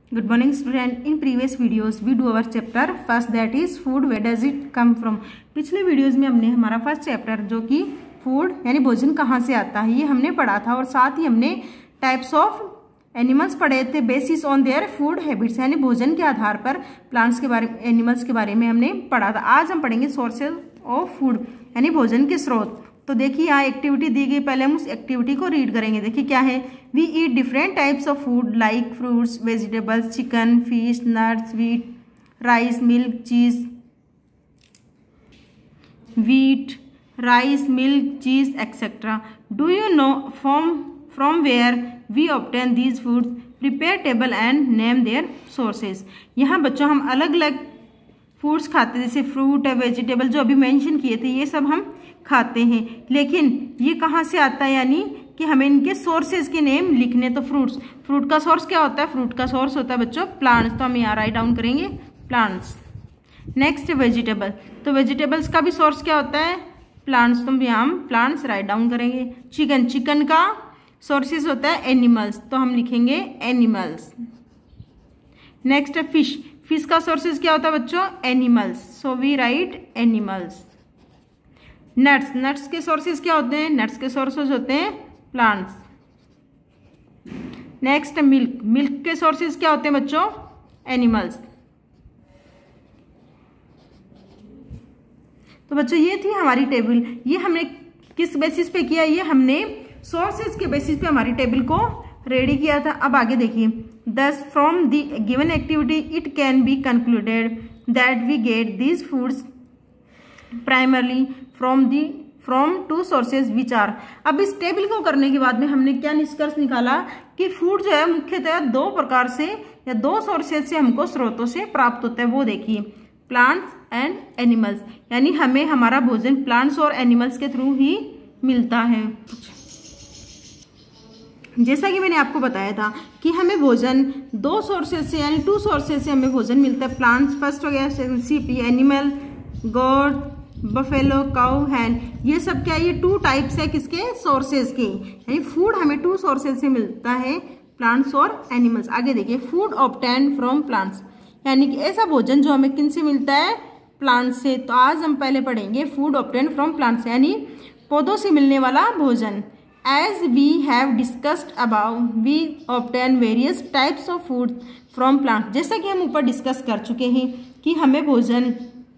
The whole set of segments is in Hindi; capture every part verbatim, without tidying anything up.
Good morning student. In previous videos we do our chapter first, that is food. Where does it come from? पिछले वीडियोस में हमने हमारा फर्स्ट चैप्टर जो कि फूड यानी भोजन कहाँ से आता है ये हमने पढ़ा था, और साथ ही हमने टाइप्स ऑफ एनिमल्स पढ़े थे basis on their food habits, यानी भोजन के आधार पर प्लांट्स के बारे में, एनिमल्स के बारे में हमने पढ़ा था। आज हम पढ़ेंगे सोर्सेज ऑफ फूड यानी भोजन के स्रोत। तो देखिए यहाँ एक्टिविटी दी गई, पहले हम उस एक्टिविटी को रीड करेंगे। देखिए क्या है, we eat different types of food like fruits, vegetables, chicken, fish, nuts, wheat, rice, milk, cheese, wheat, rice, milk, cheese etcetera. Do you know from from where we obtain these foods? Prepare table and name their sources. यहाँ बच्चों हम अलग अलग फूड्स खाते हैं, जैसे फ्रूट है, वेजिटेबल जो अभी मेंशन किए थे ये सब हम खाते हैं, लेकिन ये कहाँ से आता है, यानी कि हमें इनके सोर्सेज के नेम लिखने। तो फ्रूट्स, फ्रूट का सोर्स क्या होता है? फ्रूट का सोर्स होता है बच्चों प्लांट्स, तो हम यहाँ राइट डाउन करेंगे प्लांट्स। नेक्स्ट वेजिटेबल, तो वेजिटेबल्स का भी सोर्स क्या होता है? प्लांट्स, तो हम यहाँ प्लांट्स राइट डाउन करेंगे। चिकन, चिकन का सोर्सेज होता है एनिमल्स, तो हम लिखेंगे एनिमल्स। नेक्स्ट है फिश, फिश का सोर्सेज क्या होता है बच्चों? Animals, so we write animals. Nuts, nuts के सोर्सेज क्या होते हैं? नट्स के सोर्सेज होते हैं प्लांट्स। नेक्स्ट मिल्क, मिल्क के सोर्सेज क्या होते हैं बच्चों? एनिमल्स। तो बच्चों ये थी हमारी टेबल। ये हमने किस बेसिस पे किया? ये हमने सोर्सेज के बेसिस पे हमारी टेबल को रेडी किया था। अब आगे देखिए, thus from the given activity it can be concluded that we get these foods primarily from the from two sources which are. अब इस टेबल को करने के बाद में हमने क्या निष्कर्ष निकाला कि फूड जो है मुख्यतः दो प्रकार से या दो सोर्सेज से हमको स्रोतों से प्राप्त होता है। वो देखिए प्लांट्स एंड एनिमल्स, यानी हमें हमारा भोजन प्लांट्स और एनिमल्स के थ्रू ही मिलता है। जैसा कि मैंने आपको बताया था कि हमें भोजन दो सोर्सेज से यानी टू सोर्सेज से हमें भोजन मिलता है। प्लांट्स फर्स्ट हो गया, sheep, animal, goat, buffalo, cow, hen, ये सब क्या है? ये टू टाइप्स है किसके? सोर्सेज के, यानी फूड हमें टू सोर्सेज से मिलता है, प्लांट्स और एनिमल्स। आगे देखिए, फूड ऑब्टेन्ड फ्रॉम प्लांट्स, यानी कि ऐसा भोजन जो हमें किन से मिलता है? प्लांट्स से। तो आज हम पहले पढ़ेंगे फूड ऑब्टेन्ड फ्रॉम प्लांट्स, यानी पौधों से मिलने वाला भोजन। As we have discussed about we obtain various types of food from plants. जैसा कि हम ऊपर डिस्कस कर चुके हैं कि हमें भोजन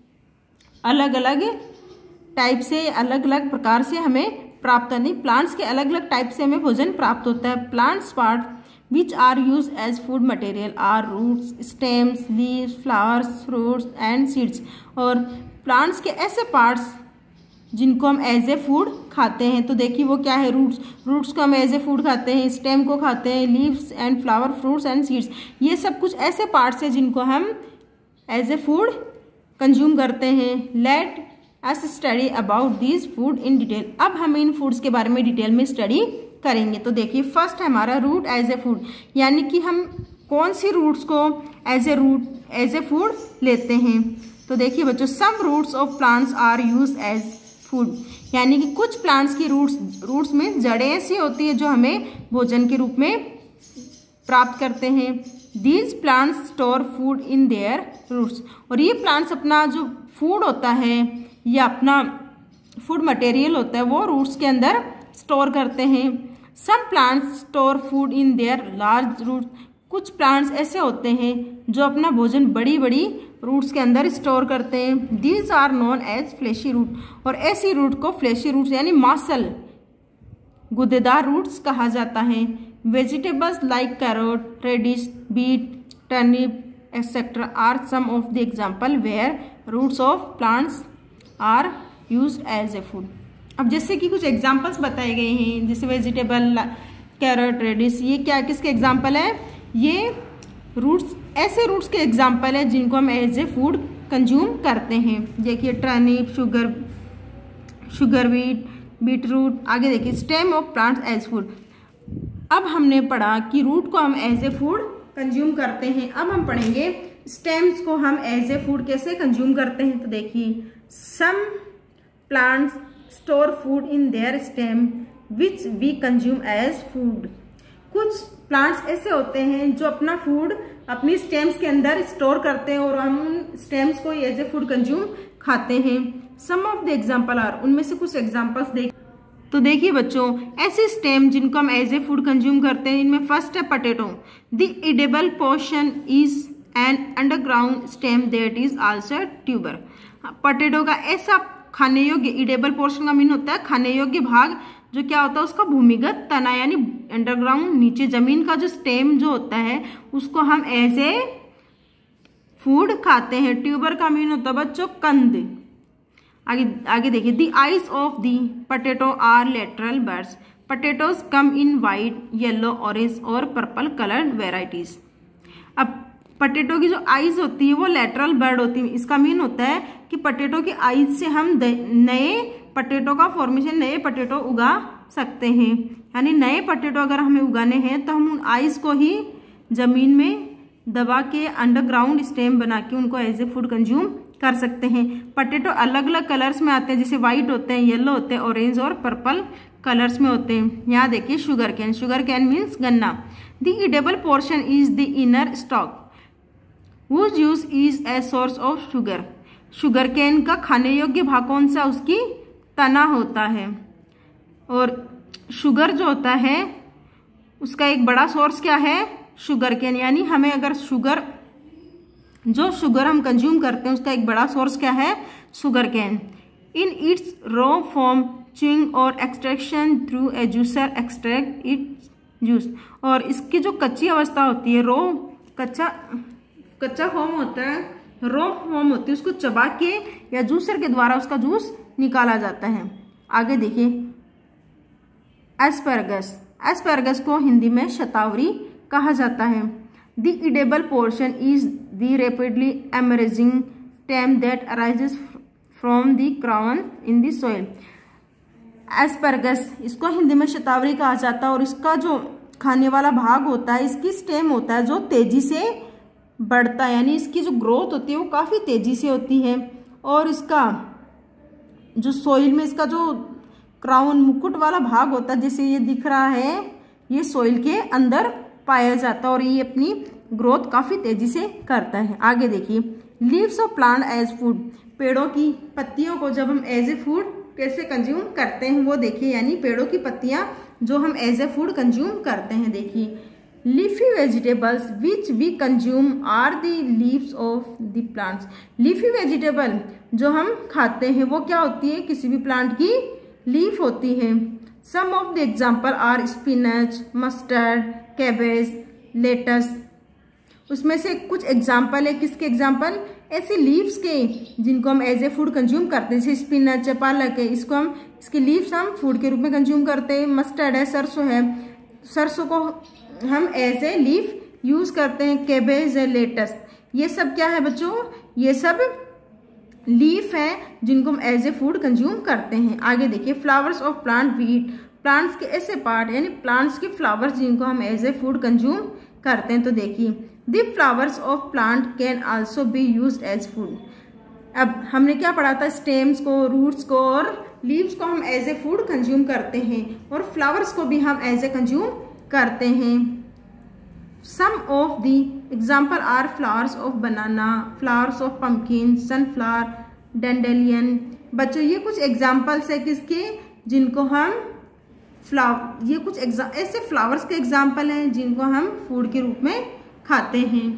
अलग अलग टाइप से, अलग अलग प्रकार से हमें प्राप्त नहीं, प्लांट्स के अलग अलग टाइप से हमें भोजन प्राप्त होता है। Plants part which are use as food material are roots, stems, leaves, flowers, fruits and seeds. और प्लांट्स के ऐसे पार्ट्स जिनको हम एज ए फूड खाते हैं, तो देखिए वो क्या है? रूट्स, रूट्स को हम एज ए फूड खाते हैं, स्टेम को खाते हैं, leaves and flower, fruits and seeds, ये सब कुछ ऐसे पार्ट्स हैं जिनको हम एज ए फूड कंज्यूम करते हैं। Let us study about this food in detail. अब हम इन फूड्स के बारे में डिटेल में स्टडी करेंगे। तो देखिए फर्स्ट है हमारा रूट एज ए फूड, यानी कि हम कौन सी रूट्स को as a root as a food लेते हैं। तो देखिए बच्चों, some roots of plants are use as food, यानी कि कुछ प्लांट्स की रूट्स रूट्स में जड़ें ऐसी होती है जो हमें भोजन के रूप में प्राप्त करते हैं। These plants store food in their roots, और ये प्लांट्स अपना जो फूड होता है या अपना फूड मटेरियल होता है वो रूट्स के अंदर स्टोर करते हैं। Some plants store food in their large roots, कुछ प्लांट्स ऐसे होते हैं जो अपना भोजन बड़ी बड़ी रूट्स के अंदर स्टोर करते हैं। These are known as fleshy root, और ऐसी रूट को फ्लैशी रूट्स यानी मांसल गुद्देदार रूट्स कहा जाता है। Vegetables like carrot, radish, beet, turnip etcetera are some of the example where roots of plants are used as a food. अब जैसे कि कुछ एग्जाम्पल्स बताए गए हैं, जैसे वेजिटेबल, कैरोट, रेडिश, ये क्या किसके एग्जाम्पल है? ये रूट्स, ऐसे रूट्स के एग्जाम्पल है जिनको हम एज ए फूड कंज्यूम करते हैं। देखिए turnip, sugar sugar beet, beet root. आगे देखिए stem of plants as food. अब हमने पढ़ा कि रूट को हम एज ए फूड कंज्यूम करते हैं। अब हम पढ़ेंगे स्टेम्स को हम एज ए फूड कैसे कंज्यूम करते हैं। तो देखिए some plants store food in their stem which we consume as food. कुछ प्लांट्स ऐसे होते हैं जो अपना फूड अपनी स्टेम्स के अंदर स्टोर करते हैं और हम उन स्टेम्स को एज ए फूड कंज्यूम खाते हैं। Some of the example are, उनमें से कुछ एग्जाम्पल्स देख तो देखिए बच्चों, ऐसे स्टेम जिनको हम एज ए फूड कंज्यूम करते हैं, इनमें फर्स्ट है potato. The edible portion is an underground stem that is also tuber. Potato का ऐसा खाने योग्य, एडिबल पोर्शन का मीन होता है खाने योग्य भाग, जो क्या होता है उसका भूमिगत तना यानी अंडरग्राउंड नीचे जमीन का जो स्टेम जो होता है उसको हम एज ए फूड खाते हैं। ट्यूबर का मीन होता है बच्चों कंद। आगे आगे देखिए, the eyes of the potato are lateral birds. Potatoes come in white, yellow, orange और पर्पल कलर्ड वेराइटीज। अब पोटैटो की जो आईज होती है वो लेटरल बर्ड होती है। इसका मीन होता है कि पोटैटो की आईज से हम नए पोटैटो का फॉर्मेशन, नए पोटैटो उगा सकते हैं। यानी नए पोटैटो अगर हमें उगाने हैं तो हम उन आईज को ही जमीन में दबा के अंडरग्राउंड स्टेम बना के उनको एज ए फूड कंज्यूम कर सकते हैं। पोटैटो अलग अलग कलर्स में आते हैं, जैसे व्हाइट होते हैं, येलो होते हैं, ऑरेंज और पर्पल कलर्स में होते हैं। यहाँ देखिए sugar cane, sugar cane means गन्ना। The edible portion is the inner stalk whose use is a source of sugar। Sugar cane का खाने योग्य भाग कौन सा, उसकी तना होता है। और शुगर जो होता है उसका एक बड़ा सोर्स क्या है, शुगर कैन। यानी हमें अगर शुगर, जो शुगर हम कंज्यूम करते हैं उसका एक बड़ा सोर्स क्या है, sugar cane. In its raw form chewing और extraction through a juicer extract its juice. और इसकी जो कच्ची अवस्था होती है, रॉ कच्चा कच्चा फॉर्म होता है, रॉ फॉर्म होती है, उसको चबा के या जूसर के द्वारा उसका जूस निकाला जाता है। आगे देखिए, एस्पैरागस। एस्पैरागस को हिंदी में शतावरी कहा जाता है। The edible portion is the rapidly emerging stem that arises from the crown in the soil. Asparagus, इसको हिंदी में शतावरी कहा जाता है और इसका जो खाने वाला भाग होता है, इसकी स्टेम होता है जो तेजी से बढ़ता है। यानी इसकी जो ग्रोथ होती है वो काफ़ी तेज़ी से होती है और इसका जो सॉइल में इसका जो क्राउन मुकुट वाला भाग होता है, जैसे ये दिख रहा है, ये सॉइल के अंदर पाया जाता है और ये अपनी ग्रोथ काफ़ी तेज़ी से करता है। आगे देखिए, leaves of plant as food. पेड़ों की पत्तियों को जब हम एज ए फूड कैसे कंज्यूम करते हैं वो देखिए। यानी पेड़ों की पत्तियाँ जो हम एज ए फूड कंज्यूम करते हैं। देखिए, leafy vegetables which we consume are the leaves of the plants. Leafy vegetable जो हम खाते हैं वो क्या होती है, किसी भी प्लांट की लीफ होती है। Some of the example are spinach, mustard, cabbage, lettuce. उसमें से कुछ एग्जाम्पल है, किसके एग्जाम्पल, ऐसे लीव्स के जिनको हम एज ए फूड कंज्यूम करते हैं। जैसे स्पिनच है, पालक है, इसको हम, इसकी लीव्स हम फूड के रूप में कंज्यूम करते हैं। मस्टर्ड है, सरसों है, सरसों को हम एज ए लीफ यूज करते हैं। कैबेज है, लेटस, ये सब क्या है बच्चों, ये सब लीफ है जिनको हम एज ए फूड कंज्यूम करते हैं। आगे देखिए, flowers of plant wheat. Plants के ऐसे पार्ट यानी प्लांट्स के फ्लावर्स जिनको हम एज ए फूड कंज्यूम करते हैं। तो देखिए, the flowers of plant can also be used as food. अब हमने क्या पढ़ा था, स्टेम्स को, रूट्स को और लीव्स को हम एज ए फूड कंज्यूम करते हैं और फ्लावर्स को भी हम एज ए कंज्यूम करते हैं। Some of the example are flowers of banana, flowers of pumpkin, sunflower, dandelion. बच्चों ये कुछ एग्जाम्पल्स है किसके, जिनको हम फ्लावर, ये कुछ एग्जाम ऐसे फ्लावर्स के एग्जाम्पल हैं जिनको हम फूड के रूप में खाते हैं।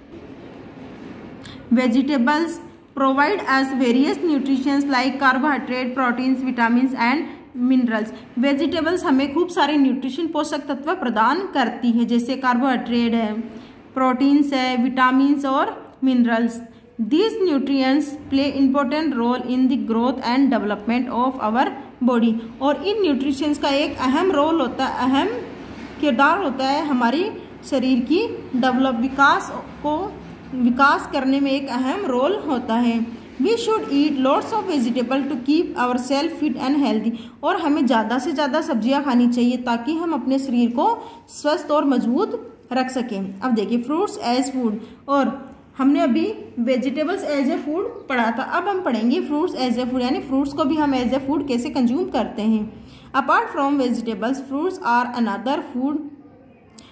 Vegetables provide as various nutritions like carbohydrate, proteins, vitamins and minerals. Vegetables हमें खूब सारे न्यूट्रिशन पोषक तत्व प्रदान करती है, जैसे कार्बोहाइड्रेट है, प्रोटीन्स है, विटामिन्स और minerals. These nutrients play important role in the growth and development of our body. और इन न्यूट्रिशंस का एक अहम रोल होता है, अहम किरदार होता है हमारी शरीर की डेवलप विकास को विकास करने में एक अहम रोल होता है। We should eat lots of vegetable to keep our self fit and healthy. और हमें ज़्यादा से ज़्यादा सब्जियां खानी चाहिए ताकि हम अपने शरीर को स्वस्थ और मजबूत रख सकें। अब देखिए, फ्रूट्स एज फूड। और हमने अभी वेजिटेबल्स एज ए फूड पढ़ा था, अब हम पढ़ेंगे फ्रूट्स एज ए फूड, यानी फ्रूट्स को भी हम एज ए फूड कैसे कंज्यूम करते हैं। Apart from vegetables, fruits are another food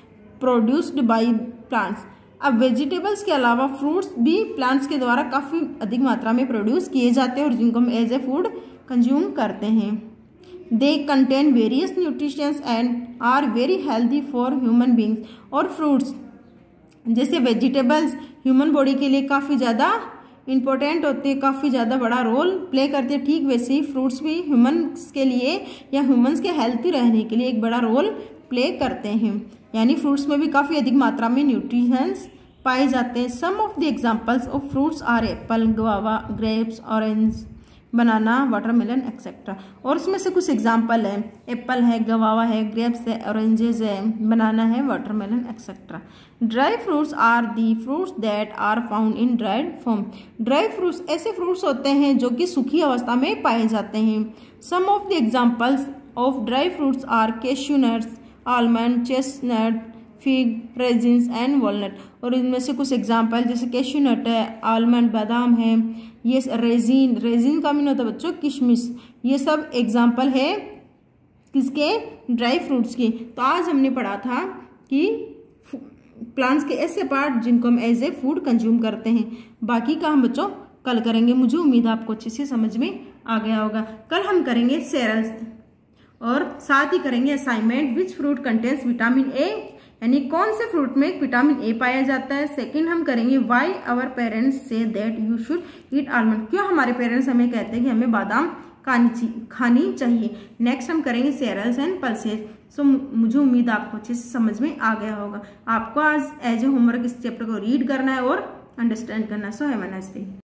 produced by plants. अब वेजिटेबल्स के अलावा फ्रूट्स भी प्लांट्स के द्वारा काफ़ी अधिक मात्रा में प्रोड्यूस किए जाते हैं और जिनको हम एज ए फूड कंज्यूम करते हैं। They contain various nutritions and are very healthy for human beings. और फ्रूट्स जैसे वेजिटेबल्स ह्यूमन बॉडी के लिए काफ़ी ज़्यादा इम्पोर्टेंट होती है, काफ़ी ज़्यादा बड़ा रोल प्ले करती है, ठीक वैसे ही फ्रूट्स भी ह्यूमन्स के लिए या ह्यूमन्स के हेल्थी रहने के लिए एक बड़ा रोल प्ले करते हैं। यानी फ्रूट्स में भी काफ़ी अधिक मात्रा में न्यूट्रिशंस पाए जाते हैं। Some of the examples of fruits are apple, guava, grapes, orange, banana, watermelon etcetera. और उसमें से कुछ एग्जांपल है, एप्पल है, गवावा है, ग्रेप्स है, ऑरेंजेस है, बनाना है, watermelon etcetera. Dry fruits are the fruits that are found in dried form. Dry fruits ऐसे फ्रूट्स होते हैं जो कि सूखी अवस्था में पाए जाते हैं। Some of the examples of dry fruits are cashew nuts, almond, chestnut, fig, raisins and walnut. और इनमें से कुछ एग्जांपल जैसे कैश्यू नट है, आलमंड बादाम है, ये रेजिन, रेजिन का मीन होता है बच्चों किशमिश। ये सब एग्जांपल है किसके, ड्राई फ्रूट्स की। तो आज हमने पढ़ा था कि प्लांट्स के ऐसे पार्ट जिनको हम एज ए फूड कंज्यूम करते हैं। बाकी का हम बच्चों कल करेंगे। मुझे उम्मीद है आपको अच्छे से समझ में आ गया होगा। कल हम करेंगे सेरल्स और साथ ही करेंगे assignment which fruit contains vitamin A, यानी कौन से फ्रूट में विटामिन ए पाया जाता है। सेकंड हम करेंगे व्हाई आवर पेरेंट्स से that you should eat almond, क्यों हमारे पेरेंट्स हमें कहते हैं कि हमें बादाम खानी खानी चाहिए। नेक्स्ट हम करेंगे सेरल्स एंड पल्सेज। सो मुझे उम्मीद आपको अच्छे से समझ में आ गया होगा। आपको आज एज ए होमवर्क इस चैप्टर को रीड करना है और अंडरस्टैंड करना है। So have a nice day.